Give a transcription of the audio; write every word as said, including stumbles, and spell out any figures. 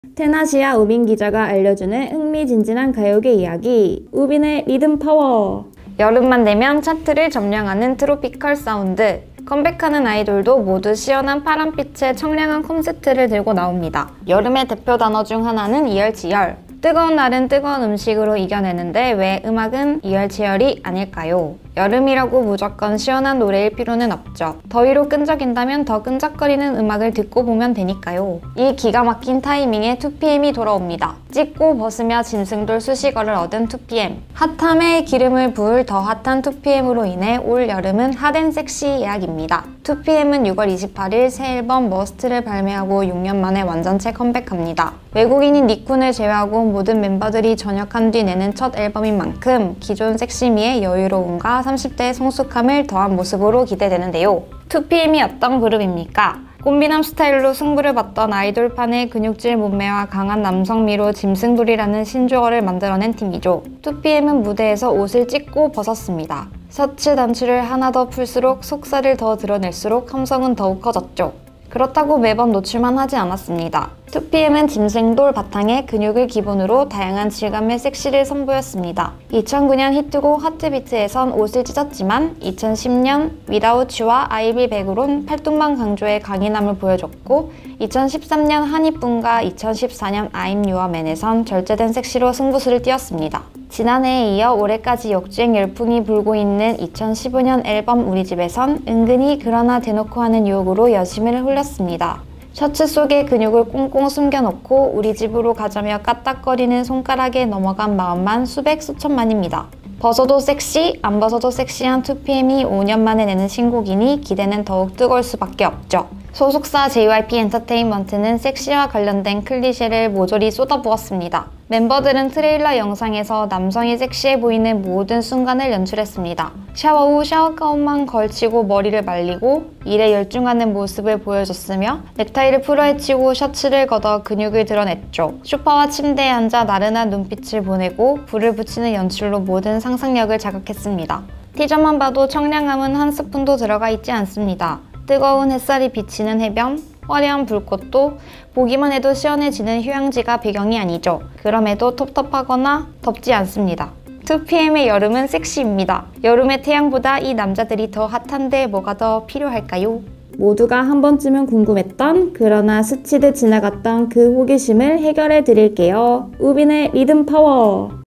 테나시아 우빈 기자가 알려주는 흥미진진한 가요계 이야기, 우빈의 리듬 파워. 여름만 되면 차트를 점령하는 트로피컬 사운드. 컴백하는 아이돌도 모두 시원한 파란빛의 청량한 콘셉트를 들고 나옵니다. 여름의 대표 단어 중 하나는 이열치열. 뜨거운 날은 뜨거운 음식으로 이겨내는데 왜 음악은 이열치열이 아닐까요? 여름이라고 무조건 시원한 노래일 필요는 없죠. 더위로 끈적인다면 더 끈적거리는 음악을 듣고 보면 되니까요. 이 기가 막힌 타이밍에 투피엠이 돌아옵니다. 찍고 벗으며 짐승돌 수식어를 얻은 투피엠. 핫함에 기름을 부을 더 핫한 투피엠으로 인해 올 여름은 핫앤 섹시 예약입니다. 투피엠은 유월 이십팔일 새 앨범 머스트를 발매하고 육 년 만에 완전체 컴백합니다. 외국인인 니쿤을 제외하고 모든 멤버들이 전역한 뒤 내는 첫 앨범인 만큼 기존 섹시미의 여유로움과 삼십 대의 성숙함을 더한 모습으로 기대되는데요. 투피엠이 어떤 그룹입니까? 꽃미남 스타일로 승부를 봤던 아이돌판의 근육질 몸매와 강한 남성미로 짐승돌이라는 신조어를 만들어낸 팀이죠. 투피엠은 무대에서 옷을 찢고 벗었습니다. 셔츠 단추를 하나 더 풀수록 속살을 더 드러낼수록 함성은 더욱 커졌죠. 그렇다고 매번 노출만 하지 않았습니다. 투피엠은 짐승돌 바탕에 근육을 기본으로 다양한 질감의 섹시를 선보였습니다. 이천구 년 히트곡 하트비트에선 옷을 찢었지만 이천십 년 Without You와 I'll Be Back으론 팔뚝만 강조해 강인함을 보여줬고 이천십삼 년 한이뿐과 이천십사 년 I'm Your Man에선 절제된 섹시로 승부수를 띄웠습니다. 지난해에 이어 올해까지 역주행 열풍이 불고 있는 이천십오 년 앨범 우리 집에선 은근히 그러나 대놓고 하는 유혹으로 여심을 흘렸습니다. 셔츠 속에 근육을 꽁꽁 숨겨놓고 우리 집으로 가자며 까딱거리는 손가락에 넘어간 마음만 수백 수천만입니다. 벗어도 섹시, 안 벗어도 섹시한 투피엠이 오 년 만에 내는 신곡이니 기대는 더욱 뜨거울 수밖에 없죠. 소속사 제이와이피 엔터테인먼트는 섹시와 관련된 클리셰를 모조리 쏟아부었습니다. 멤버들은 트레일러 영상에서 남성이 섹시해 보이는 모든 순간을 연출했습니다. 샤워 후 샤워가운만 걸치고 머리를 말리고 일에 열중하는 모습을 보여줬으며 넥타이를 풀어헤치고 셔츠를 걷어 근육을 드러냈죠. 소파와 침대에 앉아 나른한 눈빛을 보내고 불을 붙이는 연출로 모든 상상력을 자극했습니다. 티저만 봐도 청량함은 한 스푼도 들어가 있지 않습니다. 뜨거운 햇살이 비치는 해변, 화려한 불꽃도 보기만 해도 시원해지는 휴양지가 배경이 아니죠. 그럼에도 텁텁하거나 덥지 않습니다. 투피엠의 여름은 섹시입니다. 여름의 태양보다 이 남자들이 더 핫한데 뭐가 더 필요할까요? 모두가 한 번쯤은 궁금했던 그러나 스치듯 지나갔던 그 호기심을 해결해 드릴게요. 우빈의 리듬 파워!